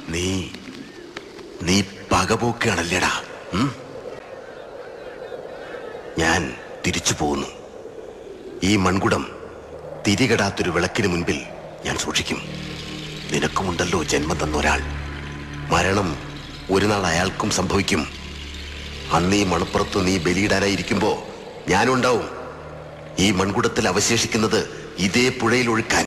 നീ നീ പകപോക്കുകയാണല്ലേടാ. ഞാൻ തിരിച്ചു പോകുന്നു. ഈ മൺകുടം തിരികെടാത്തൊരു വിളക്കിന് മുൻപിൽ ഞാൻ സൂക്ഷിക്കും. നിനക്കുമുണ്ടല്ലോ ജന്മം തന്നൊരാൾ. മരണം ഒരു നാൾ അയാൾക്കും സംഭവിക്കും. അന്ന് ഈ മണപ്പുറത്ത് നീ ബലിയിടാനായിരിക്കുമ്പോ ഞാനുണ്ടാവും. ഈ മൺകുടത്തിൽ അവശേഷിക്കുന്നത് ഇതേ പുഴയിൽ ഒഴുക്കാൻ.